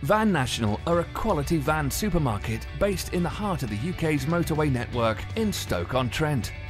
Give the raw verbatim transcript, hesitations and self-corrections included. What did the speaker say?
Van National are a quality van supermarket based in the heart of the U K's motorway network in Stoke-on-Trent.